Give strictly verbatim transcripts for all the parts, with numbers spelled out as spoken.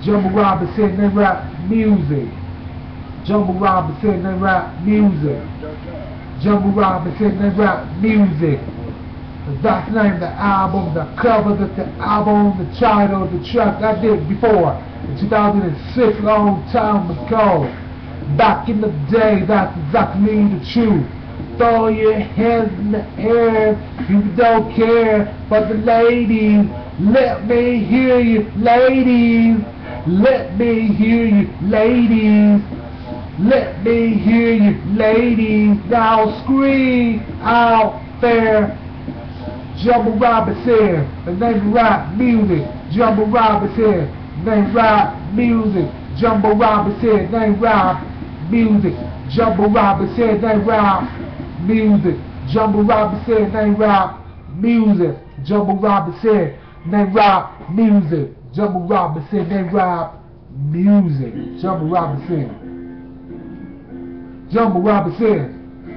Jumbo Robinson, they rap music. Jumbo Robinson, they rap music. Jumbo Robinson, they rap music. That's the name of the album, the cover, the, the album, the title, the track I did before in two thousand six, a long time ago. Back in the day, that's exactly the truth. Throw your hands in the air, you don't care, but the ladies, let me hear you, ladies. Let me hear you, ladies. Let me hear you, ladies. Now scream out there. Jumbo Robinson, the name of rap music. Jumbo Robinson, name rap music. Jumbo Robinson, name rap music. Jumbo Robinson, name rap music. Jumbo Robinson, name rap music. Jumbo Robinson, name rap music. Jumbo Robinson, name rap music. Jumbo Robinson. Jumbo Robinson.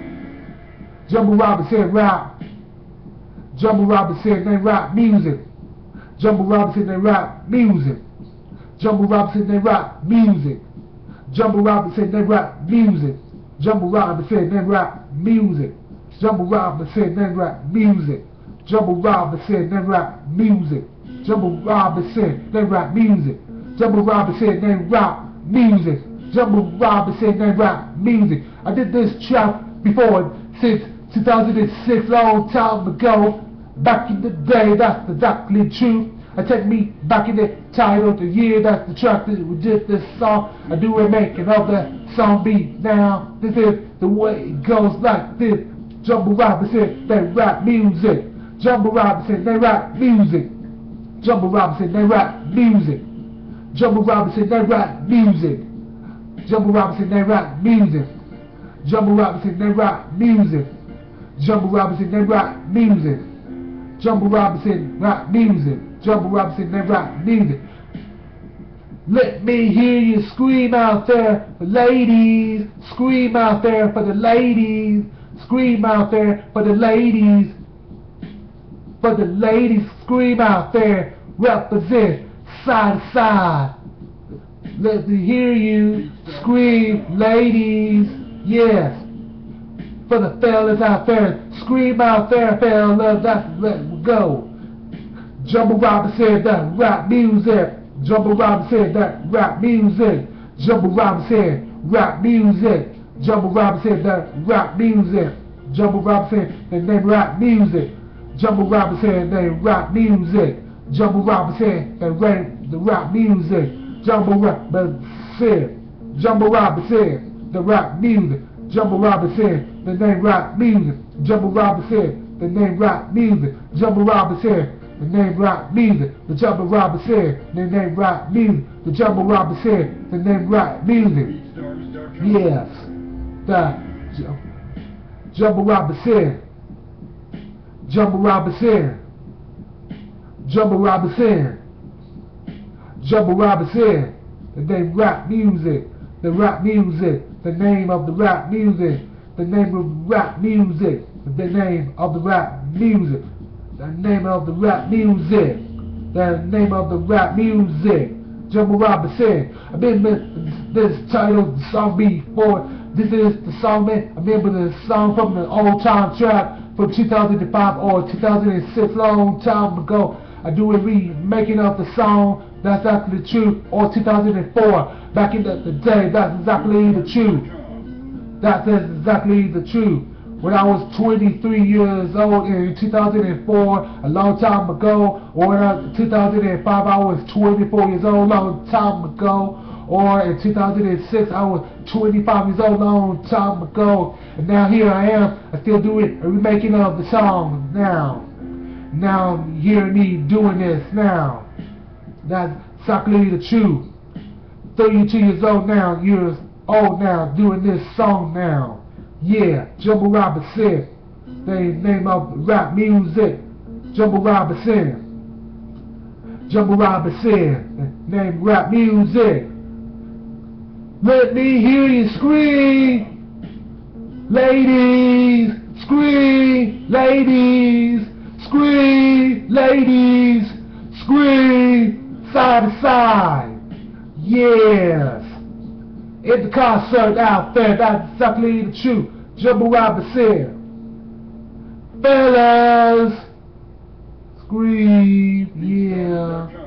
Jumbo Robinson rap. Jumbo Robinson, they rap music. Jumbo Robinson, they rap music. Jumbo Robinson, they rap music. Jumbo Robinson, they rap music. Jumbo Robinson, they rap music. Jumbo Robinson, they rap music. Jumbo Robinson, they rap music. Jumbo Robinson, they rap music. Jumbo Robinson, they rap music. Jumbo Robinson, they rap music. I did this track before since two thousand six, long time ago. Back in the day, that's exactly true. I take me back in the title, the year, that's the track that we did this song. I do a making of the song beat now. This is the way it goes like this. Jumbo Robinson, they rap music. Jumbo Robinson, they rap music. Jumbo Robinson, they rap music. Jumbo Robinson, they rap music. Jumbo Robinson, they rap music. Jumbo Robinson, they rap music. Jumbo Robinson, they rap music. Jumbo Robinson, rap music. Jumbo Robinson, they rap music. Let me hear you scream out there for ladies. Scream out there for the ladies. Scream out there for the ladies. For the ladies, scream out there. Represent side to side. Let me hear you scream, ladies. Yes. For the fellas out there, scream out there, fellas, that's let me go. Jumbo Robinson, that rap music. Jumbo Robinson, that rap music. Jumbo Robinson, rap music. Jumbo Robinson, that rap music. Jumbo Robinson, the name rap music. Jumbo Robinson, they rap music. Jumbo Robinson, they rap the rap music. Jumbo Robinson, Jumbo Robinson, the rap music. Jumbo Robinson, the name rap music. Jumbo Robinson, the name rap music. Jumbo Robinson, the name rap music. The Jumbo Robinson, the name rap music. The Jumbo Robinson, the name rap music. Yes, the Jumbo Robinson, Jumbo Robinson, Jumbo Robinson, Jumbo Robinson, the name rap music. The rap music, the name of the rap music, the name of rap music, the name of the rap music, the name of the rap music, the name of the rap music. Jumbo Robinson. I've been with this title, the song before. This is the song, man. I remember the song from the old time track from two thousand five or two thousand six, long time ago. I do a remaking of the song. That's exactly the truth. Or two thousand four, back in the, the day, that's exactly the truth. That's exactly the truth. When I was twenty-three years old in two thousand four, a long time ago, or in two thousand five, I was twenty-four years old, long time ago, or in two thousand six, I was twenty-five years old, long time ago, and now here I am, I still do it, a remaking of the song now. Now you hear me doing this now. That's exactly the truth. thirty-two years old now, years old now, doing this song now. Yeah, Jumbo Robinson, the name of rap music. Jumbo Robinson, Jumbo Robinson, the name rap music. Let me hear you scream, ladies, scream, ladies, scream, ladies, scream. Side to side, Yes. In the concert outfit, that's exactly the truth. Jumbo Robinson. Fellas. Scream, yeah.